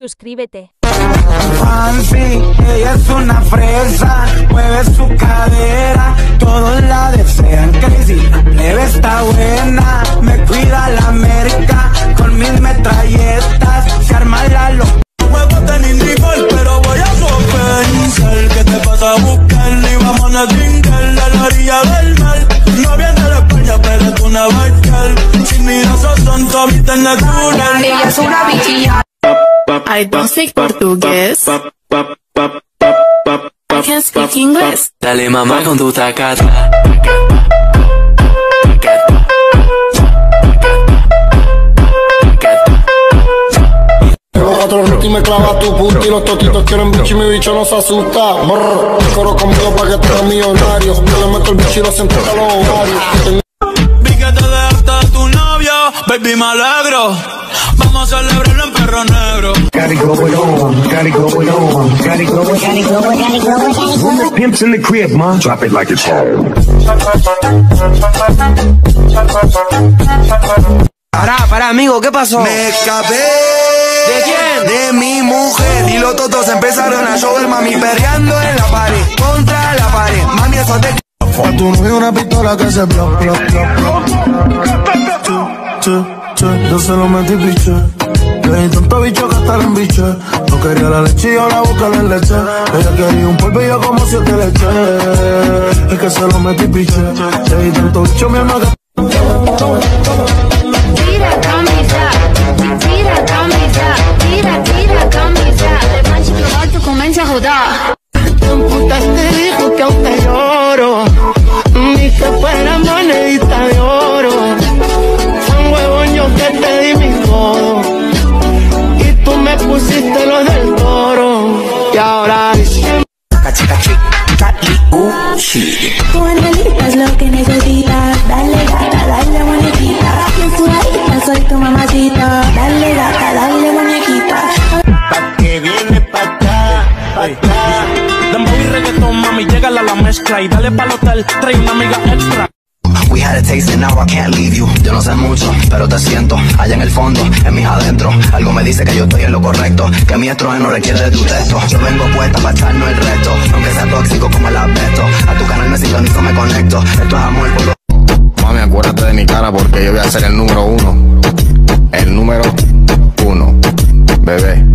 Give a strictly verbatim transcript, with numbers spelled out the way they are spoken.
Suscríbete. Fancy, ella es una fresa, mueve su cadera, todos la desean crazy, la plebe está buena, me cuida la merca, con mis metralletas, se arma la locura. Juego tenis Nicole, pero voy a compensar. ¿Qué te pasa a buscar? Y vamos a trincar a la orilla del mar. No viene de España, pero es una barcal. Sin mirasos son tomitas natural. Ella es una bichilla. I don't speak portugués. I can't speak English. Dale mamá con tu tacata. Cuatro rutas y me clava tu puta y los totitos quieren bicho y mi bicho no se asusta. Brrr, coro conmigo pa' que te hagas millonario. Yo le meto el bicho y lo siento a los ovarios. Vi que te dejaste a tu novio, baby me alegro. Vamos a celebrarlo en perro negro. Gotta go it on, gotta go it on, gotta go it, gotta go it, gotta go it, gotta go. When the pimp's in the crib, ma, drop it like it's home. Pará, pará, amigo, ¿qué pasó? Me escapé. ¿De quién? De mi mujer. Y los totos empezaron a llover, mami perreando en la pared, contra la pared. Mami, eso te... A tu novio una pistola que se plop, plop, plop, plop. Che, che, che, yo se lo metí piche. Le di tanto bicho que hasta la embiche. No quería la leche y ahora busca en leche. Ella quería un polvo y yo como siete leche. Es que se lo metí piche. Le di tanto bicho mi alma que... Tira camisa, tira camisa, tira, tira camisa. Le manches que va, tú comienza a joder. Puta te dijo que aún te lloro, ni que fuera monedita de oro. Fue un huevón yo que te di mi todo, y tú me pusiste lo del toro. Y ahora Tu angelita es lo que necesitas. Dale gata, dale muñequita. Bien sudadita, soy tu mamacita. Dale gata, dale muñequita. pa' que viene pa' acá, pa' acá. Dembow y reggaetón, mami, llégala a la mezcla y dale pa'l hotel, trae una amiga extra. We had a taste and now I can't leave you. Yo no sé mucho, pero te siento allá en el fondo, en mis adentro. Algo me dice que yo estoy en lo correcto, que mi estrógeno requiere de tu texto. Yo vengo puesta para echarnos el resto, aunque sea tóxico como el asbesto. A tu canal me sintonizo, me conecto. Esto es amor por lo... Mami, acuérdate de mi cara porque yo voy a ser el número uno. El número uno. Bebé.